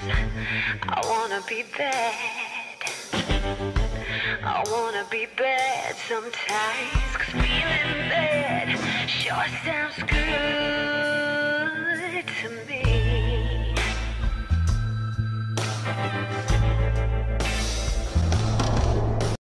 I wanna be bad. I wanna be bad sometimes, 'cause feeling bad sure sounds good.